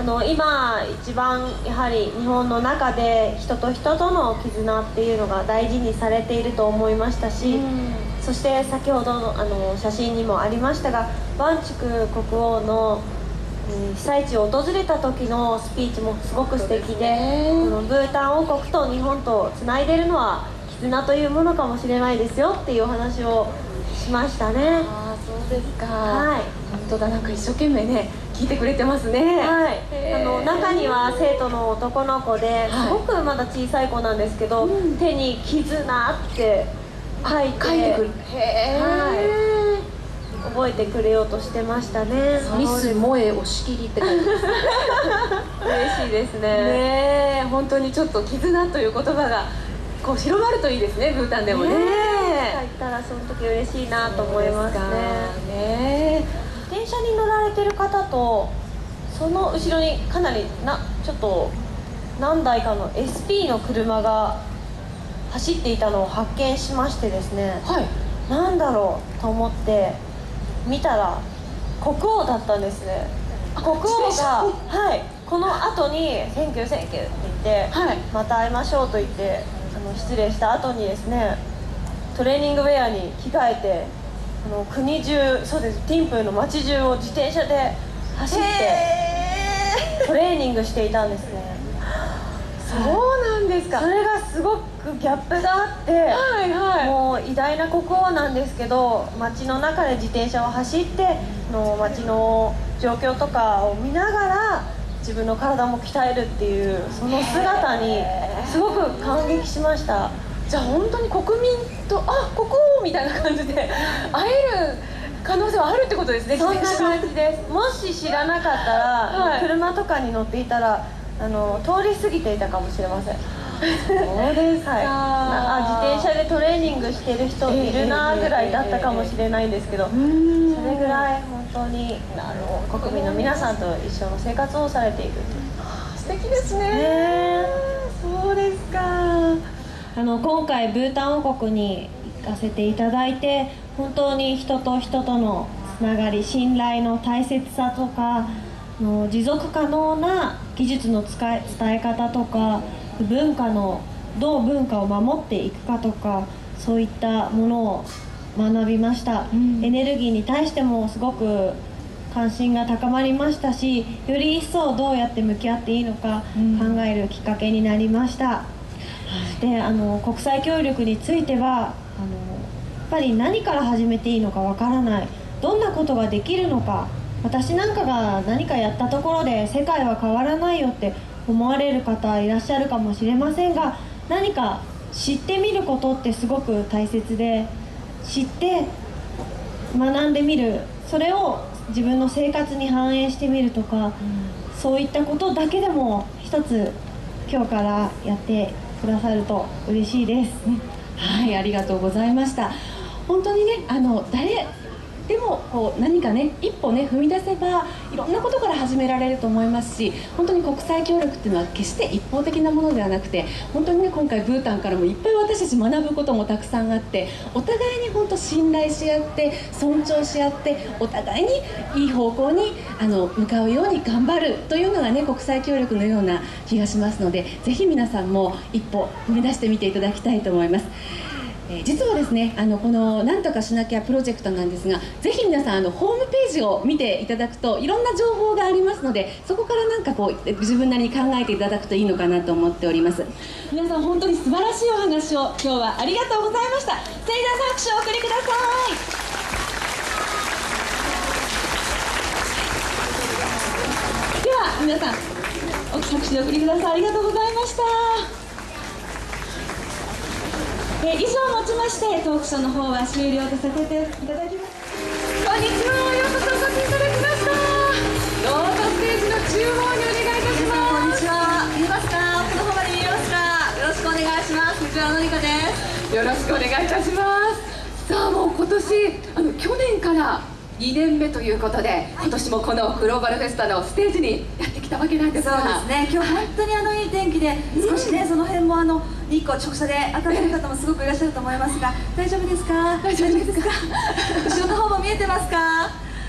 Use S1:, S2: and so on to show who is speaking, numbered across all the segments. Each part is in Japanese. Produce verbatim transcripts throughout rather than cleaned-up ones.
S1: あの今一番やはり日本の中で人と人との絆っていうのが大事にされていると思いましたし、そして先ほどのあの写真にもありましたが、ワンチュク国王の被災地を訪れた時のスピーチもすごく素敵で、このブータン王国と日本とつないでるのは絆というものかもしれないですよっていうお話をしましたね。
S2: ああ、そうですか。
S1: はい、
S2: 本当だ、なんか一生懸命ね聞いてくれてますね。
S1: はい、あの中には生徒の男の子ですごくまだ小さい子なんですけど、はい、手に「絆」って書いて、
S2: 書いてくる。へ
S1: ー、はい、覚えてくれようとしてましたね。
S2: ミス萌え押し切りって書いてます
S1: 嬉しいですね。
S2: ねえ、本当にちょっと絆という言葉がこう広まるといいですね、ブータンでもね。
S1: ねえ、書いたらその時嬉しいなと思いますね。
S2: ね、
S1: 自転車に乗られてる方とその後ろにかなりなちょっと何台かの エスピー の車が走っていたのを発見しましてですね、
S2: はい、
S1: なんだろうと思って見たら国王だったんですね。国王が、はい、この後に「センキューセンキュー」って言って、はい、また会いましょうと言ってあの失礼した後にですね、トレーニングウェアに着替えてあの国中、そうです、ティンプーの街中を自転車で走ってトレーニングしていたんですね。
S2: そうなんですか。
S1: それがすごくギャップがあって、はいはい、もう偉大な国王なんですけど、街の中で自転車を走っての街の状況とかを見ながら自分の体も鍛えるっていうその姿にすごく感激しました。
S2: じゃあ本当に国民とあ国王みたいな感じで会える可能性はあるってことですね。
S1: そんな感じです。もし知らなかったら、はい、車とかに乗っていたらあの通り過ぎていたかもしれません。
S2: そうですか。はい、
S1: あ、自転車でトレーニングしてる人いるなぐらいだったかもしれないんですけど、それぐらい本当に国民の皆さんと一緒の生活をされている。
S2: 素敵ですね。
S1: ね、
S2: そうですか。
S1: あの今回ブータン王国に行かせていただいて、本当に人と人とのつながり、信頼の大切さとかの持続可能な技術の使い伝え方とか、文化のどう文化を守っていくかとか、そういったものを学びました、うん、エネルギーに対してもすごく関心が高まりましたし、より一層どうやって向き合っていいのか考えるきっかけになりました、うん、そしてあの国際協力についてはあのやっぱり何から始めていいのかわからない、どんなことができるのか、私なんかが何かやったところで世界は変わらないよって思われる方いらっしゃるかもしれませんが、何か知ってみることってすごく大切で、知って学んでみる、それを自分の生活に反映してみるとか、うん、そういったことだけでも一つ今日からやってくださると嬉しいです、ね、
S2: はい、ありがとうございました。本当にね、あの誰でもこう何かね一歩ね踏み出せばいろんなことから始められると思いますし、本当に国際協力っていうのは決して一方的なものではなくて、本当にね今回ブータンからもいっぱい私たち学ぶこともたくさんあって、お互いに本当信頼し合って尊重し合ってお互いにいい方向にあの向かうように頑張るというのがね国際協力のような気がしますので、ぜひ皆さんも一歩踏み出してみていただきたいと思います。実はですね、あのこのなんとかしなきゃプロジェクトなんですが、ぜひ皆さんあのホームページを見ていただくといろんな情報がありますので、そこからなんかこう自分なりに考えていただくといいのかなと思っております。皆さん本当に素晴らしいお話を今日はありがとうございました。盛大な拍手をお送りください。では皆さん拍手でお送りください。ありがとうございました。えー、以上をもちましてトークショーの方は終了とさせていただきます。こんにちは、ようこそお越しいただきました。どうぞステージの中央にお願いいたします。
S3: こんにちは、見えますか？奥の方まで見えますか？よろしくお願いします。藤原紀香です。
S2: よろしくお願いいたします。さあもう今年あの去年からにねんめということで、今年もこのグローバルフェスタのステージにやってきたわけなんですが、
S3: そうですね、今日本当にあのいい天気で、少しね、うん、その辺もあの日光直射で当たってる方もすごくいらっしゃると思いますが、大丈夫ですか？
S2: 大丈夫ですか？
S3: 後ろの方も見えてますか？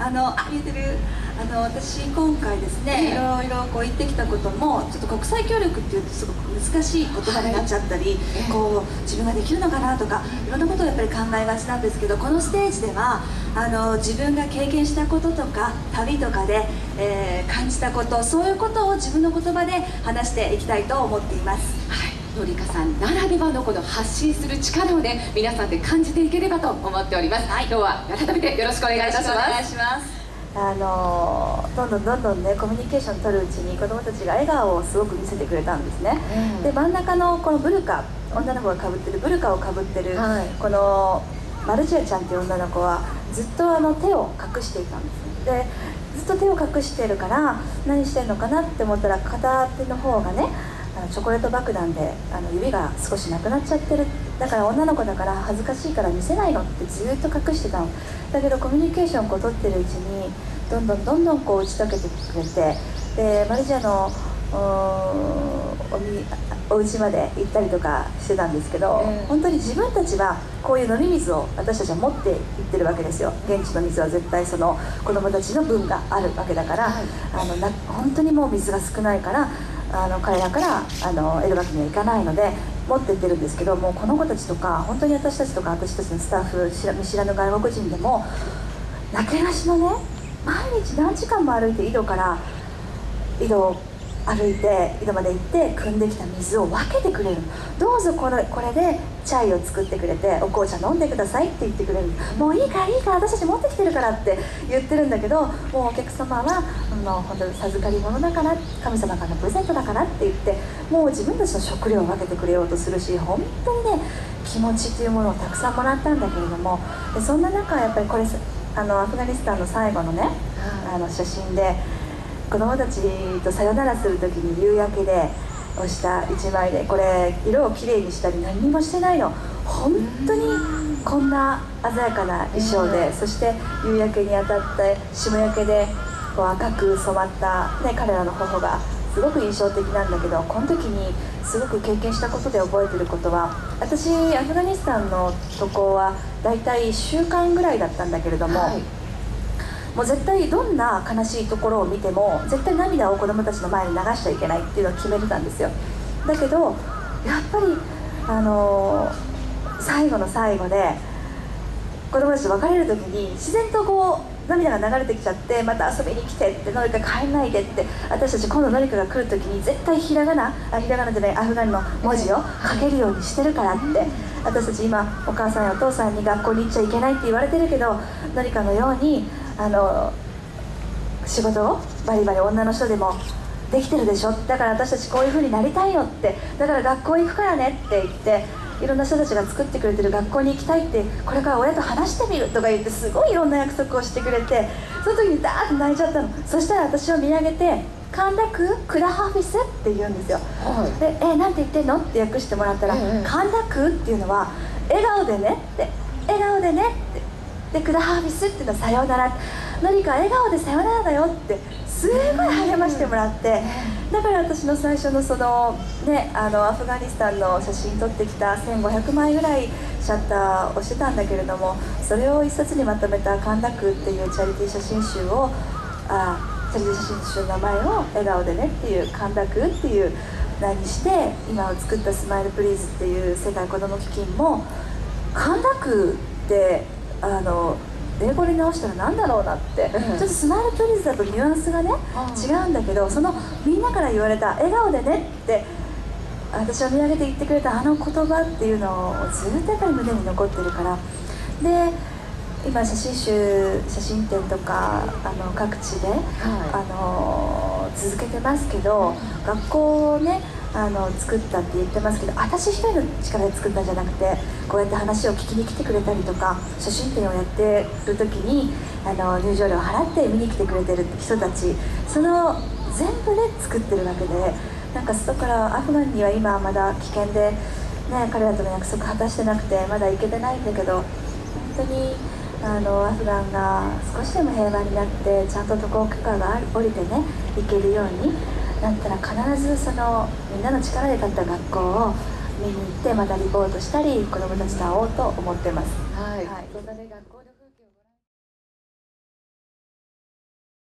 S3: あのあ言ってるあの私今回ですね、いろいろこう言ってきたこともちょっと国際協力っていうとすごく難しい言葉になっちゃったり、はい、こう自分ができるのかなとかいろんなことをやっぱり考えがちなんですけど、このステージではあの自分が経験したこととか旅とかで、えー、感じたこと、そういうことを自分の言葉で話していきたいと思っています。
S2: はい、のりかさんならではのこの発信する力をね、皆さんで感じていければと思っております。はい、今日は改めてよろしくお願いいたします。
S3: お願いします。
S4: あのどんどんどんどんねコミュニケーション取るうちに子どもたちが笑顔をすごく見せてくれたんですね、うん、で真ん中のこのブルカ、女の子がかぶってるブルカをかぶってる、はい、このマルチアちゃんっていう女の子はずっとあの手を隠していたんですでずっと手を隠してるから何してんのかなって思ったら、片手の方がねあのチョコレート爆弾であの指が少しなくなっちゃってる、だから女の子だから恥ずかしいから見せないのってずっと隠してたの。だけどコミュニケーションをこう取ってるうちにどんどんどんどんこう打ち解けてくれて、でマルジアのおみお家まで行ったりとかしてたんですけど、えー、本当に自分たちはこういう飲み水を私たちは持って行ってるわけですよ。現地の水は絶対その子どもたちの分があるわけだから、はい、あのな本当にもう水が少ないからあの彼らからあの江戸学には行かないので持ってってるんですけど、もうこの子たちとか本当に私たちとか私たちのスタッフ知ら見知らぬ外国人でもなけなしのね毎日何時間も歩いて井戸から井戸を歩いて井戸まで行って汲んできた水を分けてくれる。どうぞこれこれでチャイを作ってくれてお紅茶飲んでくださいって言ってくれる。もういいからいいから私たち持ってきてるからって言ってるんだけど、もうお客様はあの本当に授かり物だから神様からのプレゼントだからって言ってもう自分たちの食料を分けてくれようとするし、本当にね気持ちというものをたくさんもらったんだけれども、でそんな中やっぱりこれあのアフガニスタンの最後のねあの写真で子供たちとさよならする時に夕焼けで押した一枚で、これ色をきれいにしたり何にもしてないの。本当にこんな鮮やかな衣装で、そして夕焼けに当たって霜焼けでこう赤く染まった、ね、彼らの頬がすごく印象的なんだけど、この時にすごく経験したことで覚えてることは、私アフガニスタンの渡航はだいたいいっしゅうかんぐらいだったんだけれども、はい、もう絶対どんな悲しいところを見ても絶対涙を子どもたちの前に流しちゃいけないっていうのを決めてたんですよ。だけどやっぱりあのー、最後の最後で子どもたちと別れる時に自然とこう涙が流れてきちゃって、また遊びに来てってのりか帰んないでって、私たち今度のりかが来る時に絶対ひらがなあひらがなじゃないアフガンの文字を書けるようにしてるからって、私たち今お母さんやお父さんに学校に行っちゃいけないって言われてるけど、のりかのようにあの仕事をバリバリ女の人でもできてるでしょ、だから私たちこういう風になりたいよって、だから学校行くからねって言って、いろんな人たちが作ってくれてる学校に行きたいって、これから親と話してみるとか言ってすごいいろんな約束をしてくれて、その時にダーッと泣いちゃったの。そしたら私を見上げて「カンダククラハフィス」って言うんですよ、はい、で「えなんて言ってんの?」って訳してもらったら「カンダク」っていうのは「笑顔でね」って「笑顔でね」ってで「クラハフィス」っていうのは「さようなら」「何か笑顔でさようならだよ」ってすごい励ましてもらって、だから私の最初のそのねあのアフガニスタンの写真撮ってきたせんごひゃくまいぐらいシャッターをしてたんだけれども、それを一冊にまとめた「カンダク」っていうチャリティー写真集をあチャリティー写真集の名前を「笑顔でね」っていう「カンダク」っていう名にして、今を作った「スマイルプリーズ」っていう世界子ども基金も「カンダク」ってあの英語に直したらなんだろうなって、うん、ちょっとスマイルプリーズだとニュアンスがね、うん、違うんだけど、そのみんなから言われた「笑顔でね」って私を見上げて言ってくれたあの言葉っていうのをずっとやっぱり胸に残ってるから、で今写真集写真展とかあの各地で、はい、あの続けてますけど、うん、学校をねあの作ったって言ってますけど、私一人の力で作ったんじゃなくて、こうやって話を聞きに来てくれたりとか、写真展をやってる時にあの入場料を払って見に来てくれてる人たち、その全部で作ってるわけで、なんかだからアフガンには今まだ危険で、ね、彼らとの約束果たしてなくてまだ行けてないんだけど、本当にあのアフガンが少しでも平和になってちゃんと渡航許可が下りてね行けるようになったら、必ずそのみんなの力で建った学校を見に行ってまたリポートしたり子どもたちと会おうと思ってます。
S2: はい、はい、そんなね学校で